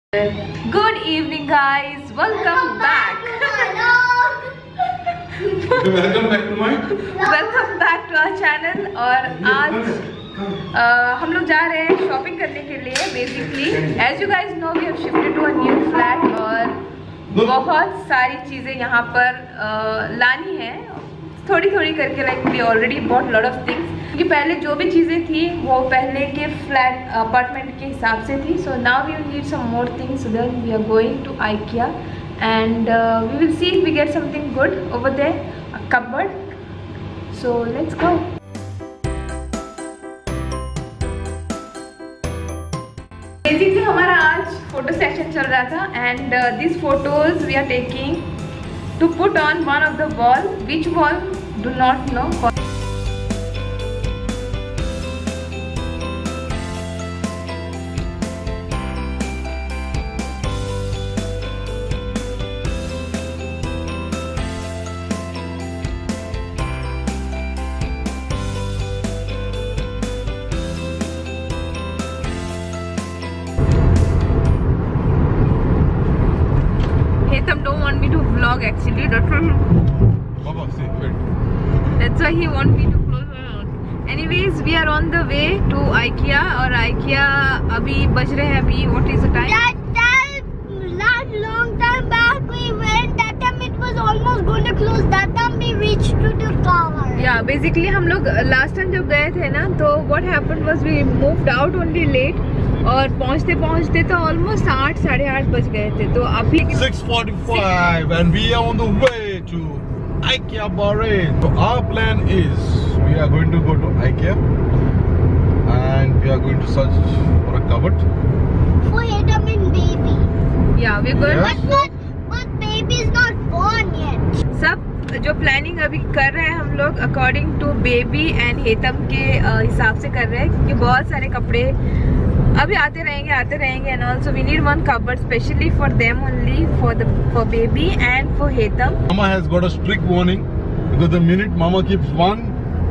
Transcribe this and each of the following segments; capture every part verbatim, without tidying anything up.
Good evening guys, welcome back. Welcome back to my Welcome back to our channel. और आज uh, हम लोग जा रहे हैं शॉपिंग करने के लिए. Basically as you guys know we have shifted to a new flat और बहुत सारी चीज़ें यहाँ पर uh, लानी है थोड़ी थोड़ी करके. Like we already bought lot of things क्योंकि पहले जो भी चीज़ें थी वो पहले के फ्लैट अपार्टमेंट के हिसाब से थी. So now we need some more things, so then we are going to IKEA and uh, we will see if we get something good over there, a cupboard. So let's go. Basically हमारा आज photo section चल रहा था and uh, these photos we are taking to put on one of the wall. Which wall do not know. Hetam don't want me to vlog actually. That's why he, Baba, see, wait. that's why he want me to close my mouth. Anyways, we are on the way to IKEA और IKEA अभी बज रहे हैं अभी. What is the time? That time, last long time back we went. That time it was almost going to close. That time we reached to the tower. Yeah, basically हम लोग last time जब गए थे ना तो what happened was we moved out only late. और पहुंचते पहुंचते तो ऑलमोस्ट आठ साढ़े आठ बज गए थे. तो अभी six forty-five and we are on the way to IKEA Bahrain. So our plan is we are going to go to IKEA and we are going to search for a cupboard. For Hetam and baby. yeah we're going Yes. But but but baby is not born yet. सब जो planning अभी कर रहे हैं हम लोग according to baby and Hetam के हिसाब से कर रहे हैं क्योंकि बहुत सारे कपड़े अभी आते रहेंगे आते रहेंगे and also we need one cupboard specially for them only for the for baby and for Hetam. Mama has got a strict warning because the minute Mama keeps one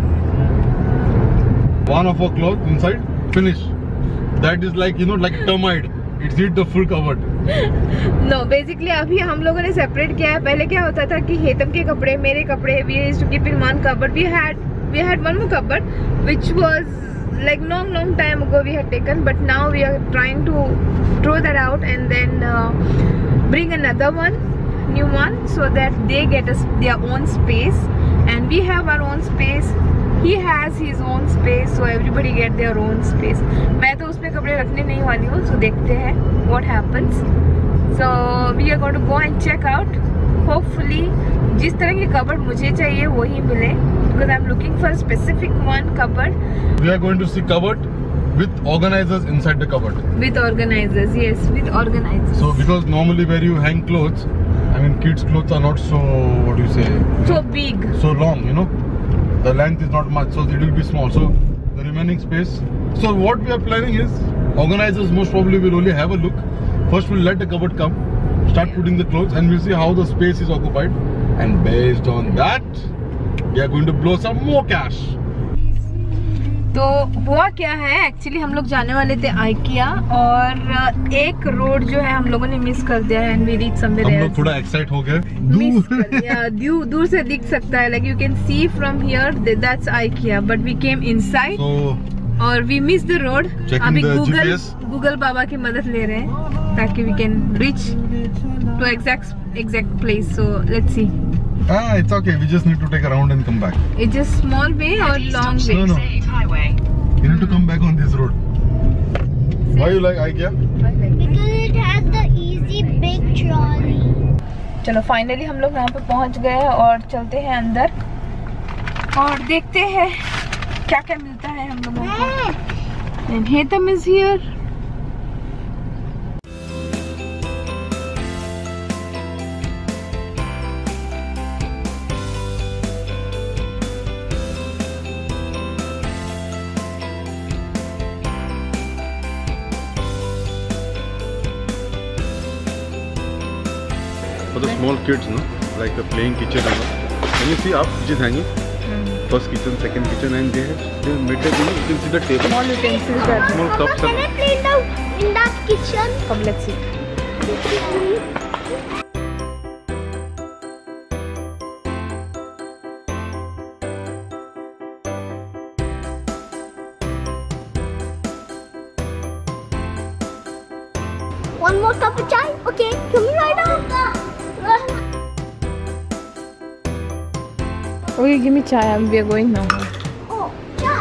one of her clothes inside, finish. That is like you know like termite. It's eat the full cupboard. No basically अभी हम लोगों ने separate किया है. पहले क्या होता था कि हेतम के कपड़े मेरे कपड़े we used to keep in one cupboard. We had we had one more cupboard which was like long long time ago we had taken, but now we are trying to throw that out and then uh, bring another one, new one, so that they get us their own space and we have our own space. He has his own space, so everybody get their own space. मैं तो उसमें कपड़े रखने नहीं वाली हूँ, so देखते हैं what happens. So we are going to go and check out. Hopefully जिस तरह की कपबोर्ड मुझे चाहिए वही मिले because I'm looking for a specific one cupboard. We are going to see cupboard with organizers inside the cupboard. With organizers, yes, with organizers. So because normally where you hang clothes, I mean kids clothes are not so, what do you say? So big. So long, you know. The length is not much, so it will be small. So the remaining space. So what we are planning is, organizers most probably will only have a look. First we'll let the cupboard come, start putting the clothes and we'll see how the space is occupied. And based on that, we are going to blow some more cash. तो हुआ क्या है actually हम लोग जाने वाले थे IKEA और एक रोड जो है हम लोगों ने मिस कर दिया है and we reached somewhere हम else. लोग थोड़ा एक्साइट हो गए. मिस कर दिया. दूर दूर से दिख सकता है, like you can see from here that that's IKEA, but we came inside. So और we missed the road. Checking अभी the Google G P S. Google बाबा की मदद ले रहे हैं ताकि we can reach to exact exact place. So let's see. ah, it's okay. We just need to take a round and come back. It's just small way or long way? No, no. You need to come back on this road. Why you like IKEA? Because it has the easy big trolley. चलो finally हम लोग यहाँ पे पहुँच गए और चलते हैं अंदर और देखते हैं क्या क्या मिलता है हम लोगों को. And Hetam is here. For the small kids, no, like a playing kitchen. Can you see up which is hanging? First kitchen, second kitchen, and they have they have made it. You can see the table. Small utensils are there. Small cups Can I and play in the in that kitchen? Come, let's see. One more cup of chai? Okay, come right now. Okay, give me chai. We are going now. Oh, chai.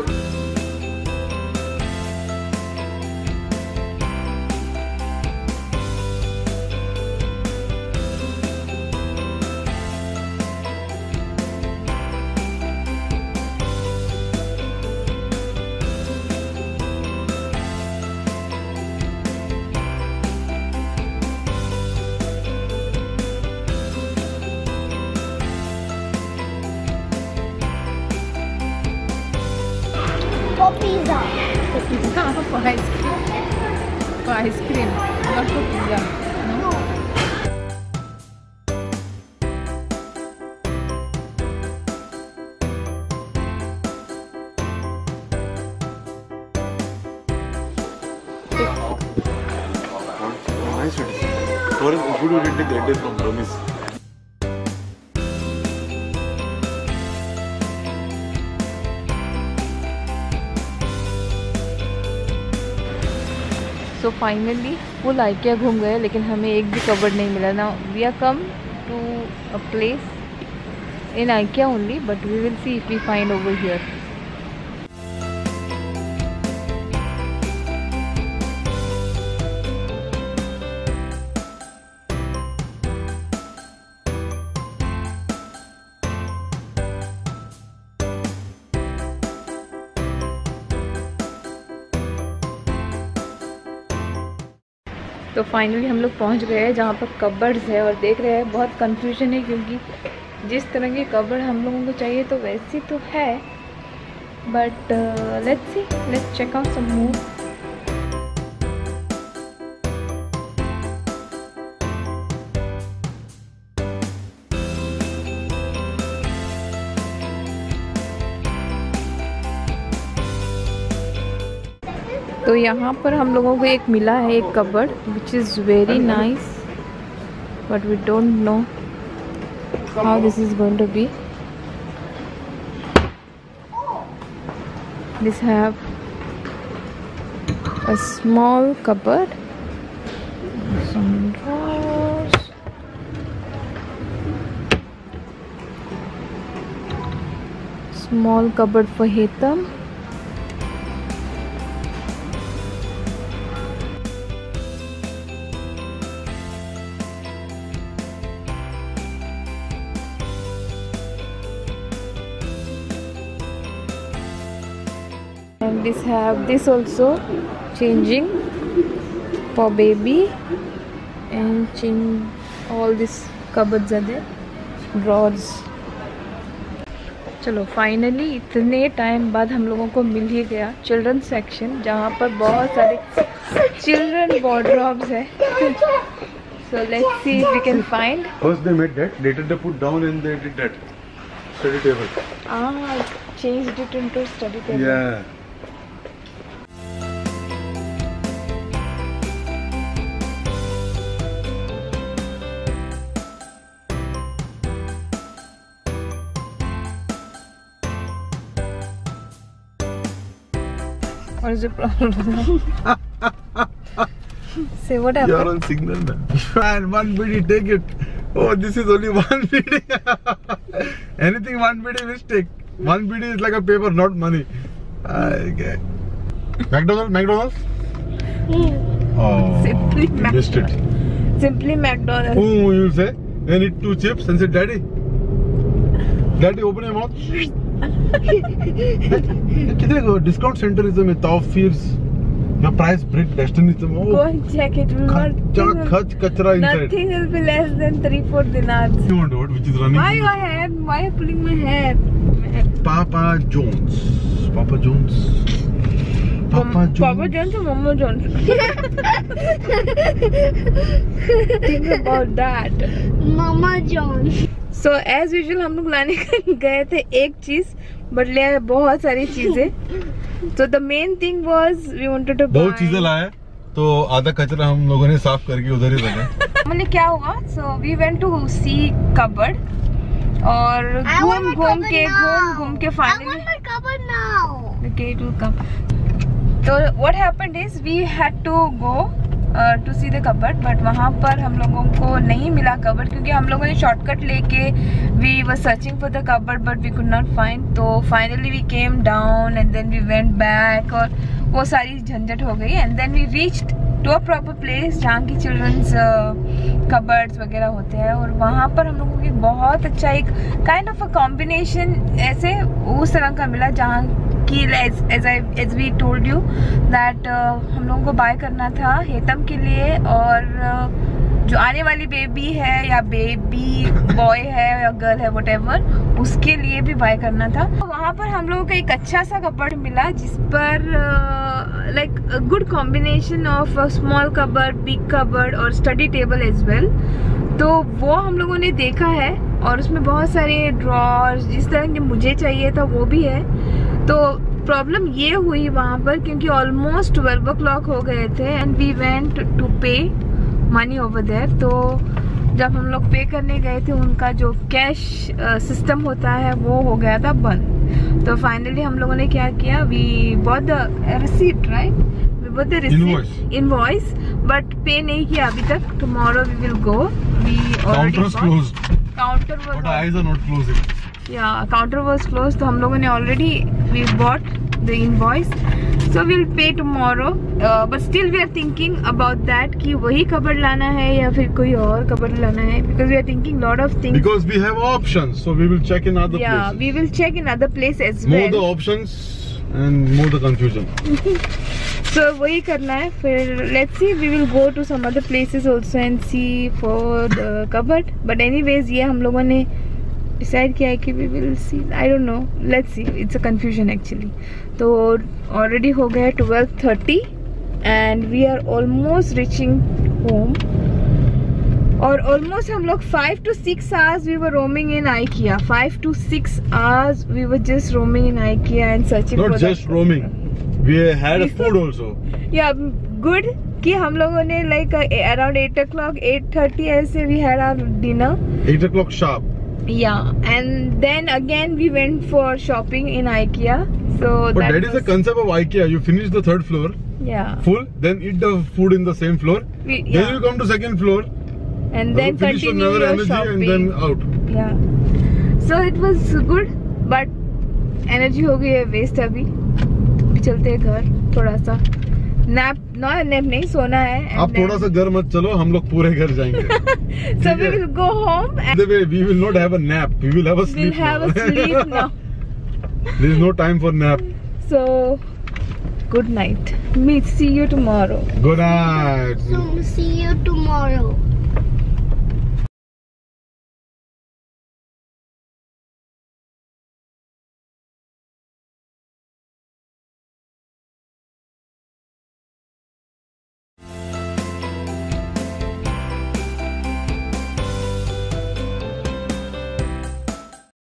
For pizza. For pizza, for ice cream. For ice cream, not for pizza. No. Nice it is. Good you didn't take the from Promise. So finally full IKEA घूम गए, लेकिन हमें एक भी cupboard नहीं मिला ना. We are come to a place in IKEA only, but we will see if we find over here. तो फाइनली हम लोग पहुंच गए हैं जहाँ पर कबर्ड्स है, और देख रहे हैं बहुत कंफ्यूजन है, क्योंकि जिस तरह की कबर्ड हम लोगों को चाहिए तो वैसी तो है, but let's see, let's check out some more. तो यहाँ पर हम लोगों को एक मिला है, एक cupboard which is very nice, but we don't know how this is going to be. This have a small cupboard, some drawers, small cupboard for Hetam. And this have this also changing for baby, and change all this cupboards are there, drawers. चलो finally इतने time बाद हम लोगों को मिल ही गया children section, जहाँ पर बहुत सारे चिल्ड्रन वार्डरोब्स है. So let's see if we can find. First they made that, later they put down and they did that study table. Ah, changed it into study table. Yeah. What is the problem? Say what happened? You're on signal man. Man, one bidi, take it. Oh, this is only one bidi. Anything one bidi mistake. One bidi is like a paper, not money. Okay. McDonald's? McDonald's? Hmm. Oh, Simply you missed it. Simply McDonald's. Oh, you say? Then eat two chips and say, Daddy. Daddy, open your mouth. किधर गो? Discount center is a top fears. Your price break destiny. Oh, go and check it. Will not. Khach kachra inside. Nothing will be less than three four dinars. You want what? Which is running? Why your hair? Why are you pulling my hair? Papa John's. Papa John's. Papa Mom, John's. Papa John's or Mama John's? Think about that. Mama John. So as usual हम लोग लाने गए थे एक चीज, but ले आए बहुत सारी चीजें. So the main thing was we wanted to buy. बहुत चीजें लाए, तो आधा कचरा हम लोगों ने साफ करके उधर ही रखा। हमने क्या हुआ, so we went to see cupboard और घूम घूम के घूम घूम के finally okay it will come. तो what happened is we had to go uh, to see the cupboard, but वहाँ पर हम लोगों को नहीं मिला कबर्ड क्योंकि हम लोगों ने शॉर्टकट लेके we were searching for the cupboard but we could not find. तो finally we came down and then we went back और वो सारी झंझट हो गई and then we reached to a proper place जहाँ की children's कबर्ड्स uh, वगैरह होते हैं और वहाँ पर हम लोगों को एक बहुत अच्छा एक kind of a combination ऐसे उस तरह का मिला जहाँ कि as, as I as we told you that uh, हम लोगों को बाय करना था हेतम के लिए और uh, जो आने वाली बेबी है या बेबी बॉय है या गर्ल है व्हाटएवर उसके लिए भी बाय करना था। वहाँ पर हम लोगों को एक अच्छा सा कबर्ड मिला जिस पर like good combination of small cupboard, big cupboard और स्टडी टेबल एज वेल। तो वो हम लोगों ने देखा है और उसमें बहुत सारे ड्रॉर्स जिस तरह के मुझे चाहिए था वो भी है। तो प्रॉब्लम ये हुई वहाँ पर क्योंकि ऑलमोस्ट ट्वेल्व ओ क्लॉक हो गए थे and we went to pay money over there. तो जब हम लोग पे करने गए थे उनका जो कैश सिस्टम uh, होता है वो हो गया था बंद। तो फाइनली हम लोगों ने क्या किया, we bought the receipt right, we bought the receipt invoice but pay नहीं किया अभी तक। Tomorrow we will go, we already counter But eyes are not closing. या काउंटर वाज क्लोज। तो हम लोगों ने already we bought the invoice so will pay tomorrow but still we are thinking about that कि वही cupboard लाना है या फिर कोई और कबर्ड लाना है because we are thinking lot of things Because we have options, so we will check in other yeah places. we will check in other place as More well. the options and more the confusion. So वही करना है फिर let's see we will go to some other places also and see for the cupboard but anyways ये हम लोगों ने decide किया है कि we will see, I don't know, let's see, it's a confusion actually. तो already हो गया twelve thirty and we are almost reaching home और almost हम लोग five to six hours we were roaming in IKEA. five to six hours we were just roaming in IKEA and searching Not for just the roaming, we had a food also. Yeah, good कि हम लोगों ने like uh, around eight o'clock, eight thirty ऐसे we had our dinner. eight o'clock sharp. Yeah, and then again we went for shopping in IKEA. So But that, that is was, the concept of IKEA. You finish the third floor yeah. full, then eat the food in the same floor. We, Then yeah. you come to second floor. And then finish continue another your energy shopping. and then out. Yeah. So it was good, but energy हो गई है waste अभी। अभी चलते हैं घर, थोड़ा सा नैप, ना नैप नहीं सोना है। आप थोड़ा सा घर मत चलो, हम लोग पूरे घर जाएंगे। So we will go home. And By the way, we will not have a nap. We will have a sleep. we'll have now. a sleep now. There is no time for nap. So good night. Meet. See you tomorrow. Good night. So see you tomorrow.